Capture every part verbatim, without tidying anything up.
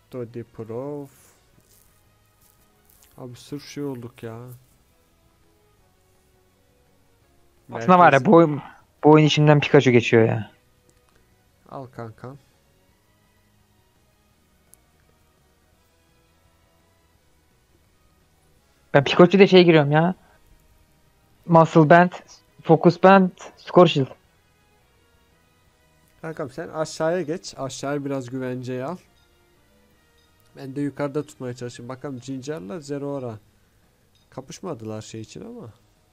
Dodi Prof. Abi sırf şey olduk ya. Aslında var ya Merkezi bu, oyun- bu oyun içinden Pikachu geçiyor ya. al kankam. Ben Pikachu'da şey giriyorum ya. Muscle Band, Focus Band, Score Shield. Kankam sen aşağıya geç. Aşağıya biraz güvenceye al. Ben de yukarıda tutmaya çalışayım. Bakalım Ginger'la Zeraora kapışmadılar şey için ama.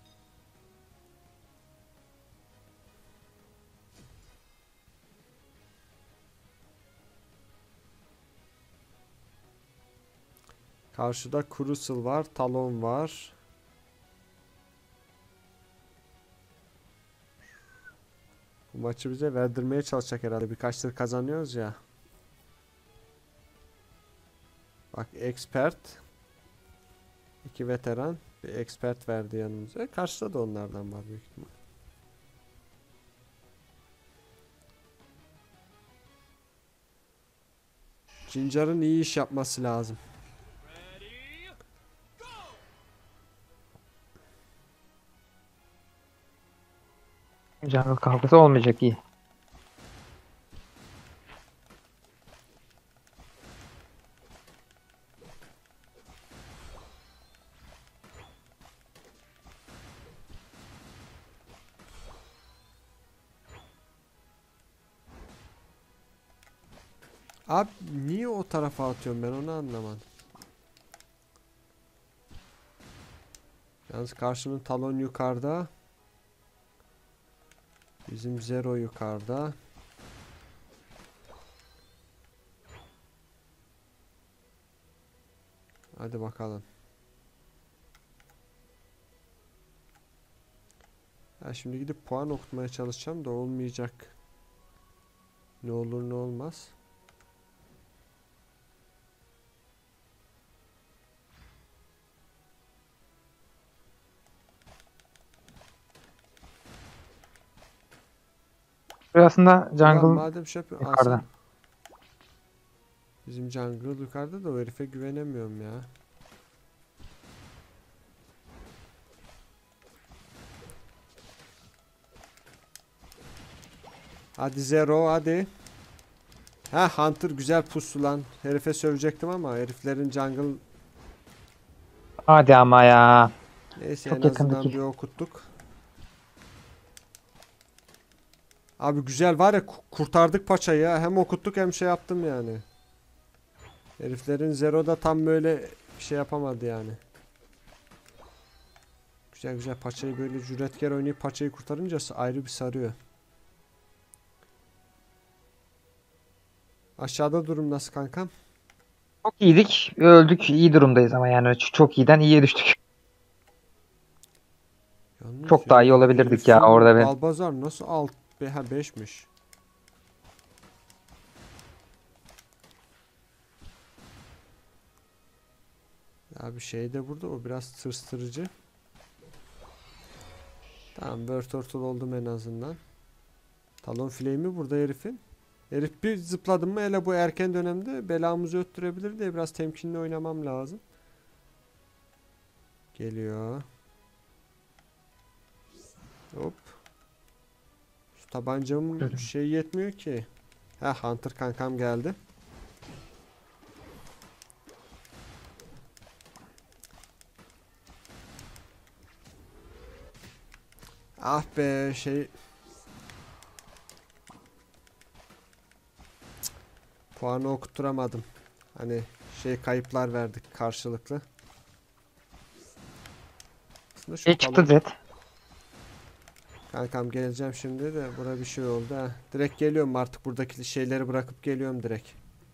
Karşıda Crucial var, Talon var. Bu maçı bize verdirmeye çalışacak herhalde. Birkaç tır kazanıyoruz ya. Bak expert. İki veteran. Bir expert verdi yanımıza. Karşıda da onlardan var büyük ihtimal. Ginger'ın iyi iş yapması lazım. Jungle kavgası olmayacak iyi. Abi niye o tarafa atıyorum ben onu anlamadım. Yalnız karşımın Talon yukarıda. Bizim Zero yukarıda. Hadi bakalım. Ya şimdi gidip puan okutmaya çalışacağım da olmayacak. Ne olur ne olmaz. Burası aslında Ulan jungle madem şey yapıyor yukarıda. alsana. Bizim jungle yukarıda da o herife güvenemiyorum ya. Hadi Zero hadi. Ha Hunter güzel pusu lan. Herife sövecektim ama heriflerin jungle Hadi ama ya. neyse en Çok azından yakındaki. bir okuttuk. Abi güzel var ya ku- kurtardık paçayı ya. Hem okuttuk hem şey yaptım yani. Heriflerin Zero'da tam böyle bir şey yapamadı yani. Güzel güzel paçayı böyle cüretkar oynayıp paçayı kurtarınca ayrı bir sarıyor. Aşağıda durum nasıl kankam? Çok iyiydik. Öldük. İyi durumdayız ama yani ç- çok iyiden iyiye düştük. Yalnız Çok daha iyi ya olabilirdik ya herifin orada bir. Balbazar nasıl alt be ha beşmiş. Ya bir şey de burada o biraz tırstırıcı. Tamam Bird Turtle oldum en azından. Talon Flame'i burada herifin. Herif bir zıpladım mı hele bu erken dönemde belamızı öttürebilir diye biraz temkinli oynamam lazım. Geliyor. Hop. Şu tabancamın şey yetmiyor ki. Ha Hunter kankam geldi. Ah be şey. Puanı okutturamadım. Hani şey kayıplar verdik karşılıklı. Aslında şu Şey çıktı talon. Zed. Kankam geleceğim şimdi de bura bir şey oldu ha. Direkt geliyorum artık buradaki şeyleri bırakıp geliyorum direkt.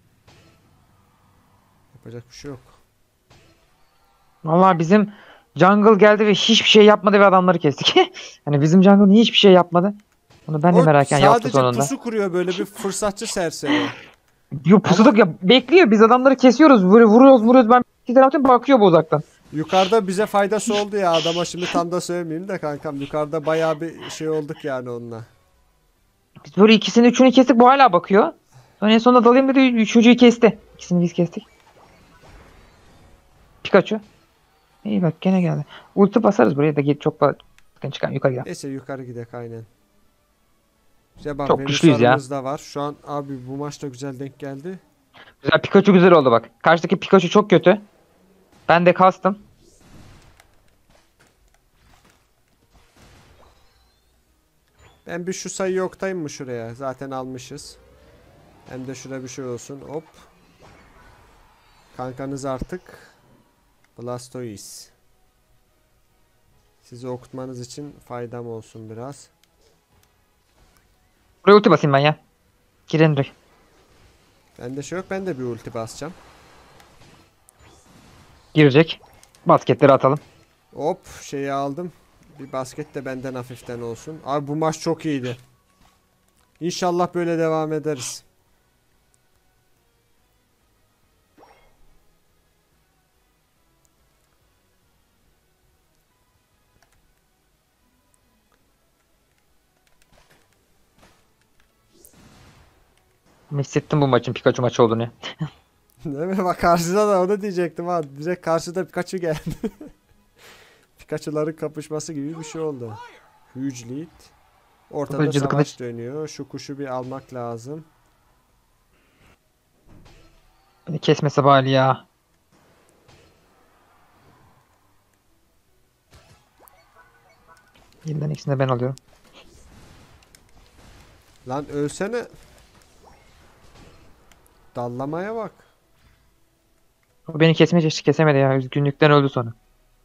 Yapacak bir şey yok. Valla bizim jungle geldi ve hiçbir şey yapmadı ve adamları kestik. Hani bizim jungle niye hiçbir şey yapmadı? Onu ben de O merak ediyorum yaptı sadece sonunda. pusu kuruyor böyle bir fırsatçı serseri. Yo Ama pusuduk ya bekliyor biz adamları kesiyoruz böyle vuruyoruz vuruyoruz ben iki taraftan bakıyor bu uzaktan. yukarıda bize faydası oldu ya adama şimdi tam da söylemeyeyim de kankam yukarıda bayağı bir şey olduk yani onunla. Biz böyle ikisini üçünü kestik bu hala bakıyor. Sonra en sonunda dalayım dedi üçüncüyü kesti. İkisini biz kestik. Pikachu. İyi bak gene geldi. Ulti basarız buraya da git çok fazla sıkıntı çıkan yukarı gel. Neyse yukarı gidek aynen. İşte bak Çok güçlüyüz ya. Venusaur'umuz da var. Şu an abi bu maç da güzel denk geldi. Güzel Pikachu güzel oldu bak. Karşıdaki Pikachu çok kötü. Ben de kastım. Ben bir şu sayıyı oktayım mı şuraya? Zaten almışız. Hem de şurada bir şey olsun. Hop. Kankanız artık Blastoise. Sizi okutmanız için faydam olsun biraz. Buraya ulti basayım ben ya. Girin direkt. Bende şey yok. Ben de bir ulti basacağım. Girecek. Basketleri atalım. Hop şeyi aldım. Bir basket de benden hafiften olsun. Abi bu maç çok iyiydi. İnşallah böyle devam ederiz. Hissettim bu maçın Pikachu maçı olduğunu ya. Değil mi? Bak karşıda da onu diyecektim ha. Direkt karşıda Pikachu geldi. Pikachu'ların kapışması gibi bir şey oldu. Huge lead. Ortada Kılıcı savaş kılıç. dönüyor. Şu kuşu bir almak lazım. Beni kesmese bari ya. Yeniden ikisini de ben alıyorum. Lan ölsene. Dallamaya bak. O beni kesmeye çalıştı kesemedi ya. Üzgünlükten öldü sonra.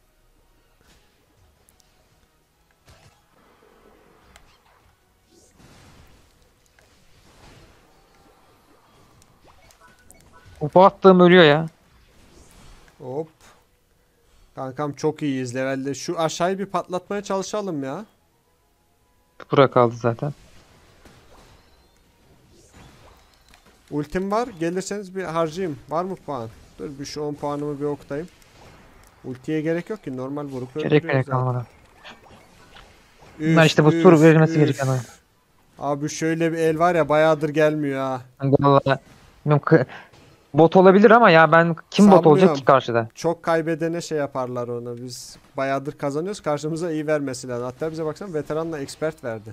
Upa attığım ölüyor ya. Hop. Kankam çok iyiyiz levelde. Şu aşağıyı bir patlatmaya çalışalım ya. Bura kaldı zaten. Ultim var. Gelirseniz bir harcayayım. Var mı puan? Dur bir şu on puanımı bir okutayım. Ultiye gerek yok ki. Normal vurup Gerek öldürüyoruz bile zaten. kalmadı. Üf, Bunlar işte bu üf, tur verilmesi üf. gereken oyun. Abi şöyle bir el var ya bayağıdır gelmiyor ha. Vallahi bilmiyorum, kı- bot olabilir ama ya ben kim bot olacak Sanmıyorum. ki karşıda? Çok kaybedene şey yaparlar onu. Biz bayağıdır kazanıyoruz. Karşımıza iyi vermesi lazım. Hatta bize baksana veteranla expert verdi.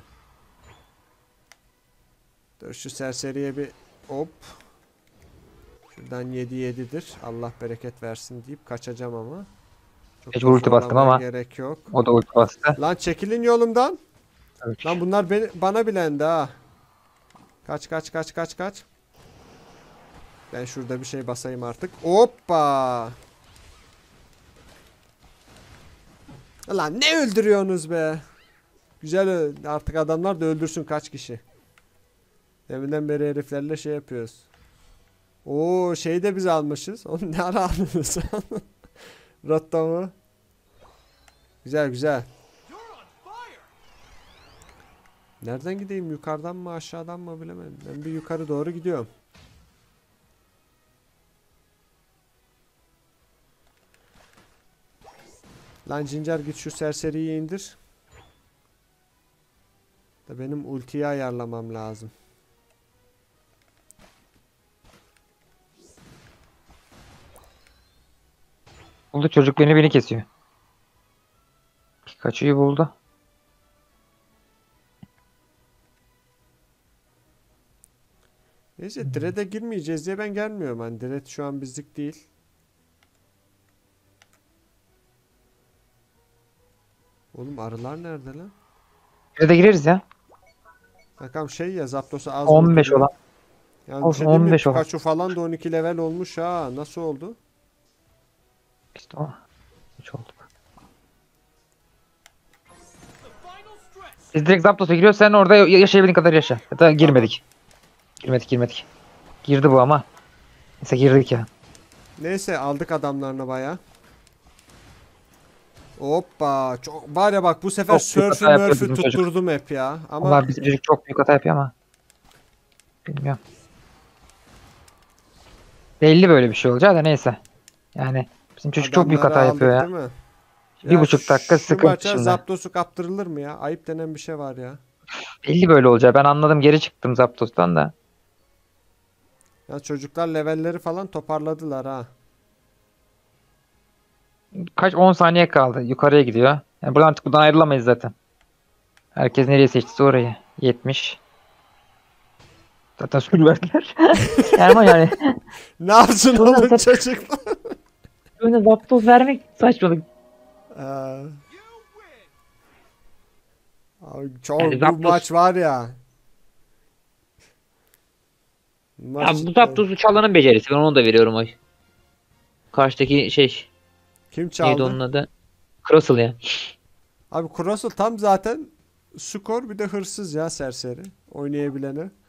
Dur şu serseriye bir hop. Şuradan yedi yedidir. Allah bereket versin deyip kaçacağım ama. Çok da Mecbur ulti bastım zorlamaya ama. gerek yok. O da ulti bastı. Lan çekilin yolumdan. Evet. Lan bunlar beni, bana bilendi ha. Kaç kaç kaç kaç kaç. Ben şurada bir şey basayım artık. Hoppa. Lan ne öldürüyorsunuz be? Güzel ö- artık adamlar da öldürsün kaç kişi. Deminden beri heriflerle şey yapıyoruz. Oo şeyi de biz almışız. Onu ne ara aldınız? Rotta mı? Güzel güzel. Nereden gideyim? Yukarıdan mı aşağıdan mı bilemedim. Ben bir yukarı doğru gidiyorum. Lan Cincer git şu serseriyi indir. Da benim ultiyi ayarlamam lazım. Buldu çocuk beni beni kesiyor. Pikachu'yu buldu. Neyse Dread'e girmeyeceğiz diye ben gelmiyorum. Hani Dread şu an bizlik değil. Oğlum arılar nerede lan? Bir de gireriz ya. Bakalım şey ya Zapdos'a az on beş vurduruyor. olan. Yani bir Olsun, şey diyeyim mi? on beş olan. Pikachu falan da on iki level olmuş ha. Nasıl oldu? İşte o. Hiç olduk. Biz direkt Zapdos'a giriyoruz. Sen orada yaşayabildiğin kadar yaşa. Ya da girmedik. Girmedik girmedik. Girdi bu ama. Neyse girdik ya. Neyse aldık adamlarını baya. Hoppa. Çok, var ya bak bu sefer Çok büyük sörfü hata yapıyor mörfü bizim çocuk. tutturdum hep ya. Ama Onlar bizim çocuk çok büyük hata yapıyor ama. Bilmiyorum. Belli böyle bir şey olacağı da neyse. Yani bizim çocuk çok büyük hata adamları yapıyor ya. aldık değil mi? Bir Ya buçuk dakika şu sıkıntı maça şimdi. Zapdos'u kaptırılır mı ya? Ayıp denen bir şey var ya. Belli böyle olacağı. Ben anladım, geri çıktım Zapdos'tan da. Ya çocuklar levelleri falan toparladılar ha. Kaç on saniye kaldı. Yukarıya gidiyor. Yani buradan artık buradan ayrılamayız zaten. Herkes nereye seçtiyse orayı. yetmiş. Zaten sür verdiler. Yani ama yani Ne yapsın Sonra oğlum zap- çocuklar? böyle vaptoz vermek saçmalık. Ee, Abi çok Yani bu Zapdos- maç var ya. Ya Maç bu cidden- Zapdoz'u çalanın becerisi. Ben onu da veriyorum o. Karşıdaki şey Kim neydi çaldı? onun adı? Crustle ya. Abi Cross'u tam zaten skor bir de hırsız ya serseri. Oynayabileni.